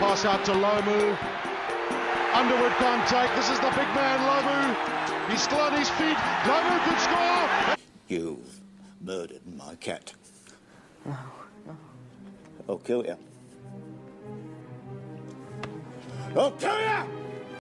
pass out to Lomu. Underwood can't take. This is the big man, Lomu. He's still on his feet. Lomu could score. You've murdered my cat. No. I'll kill you. I'll kill you!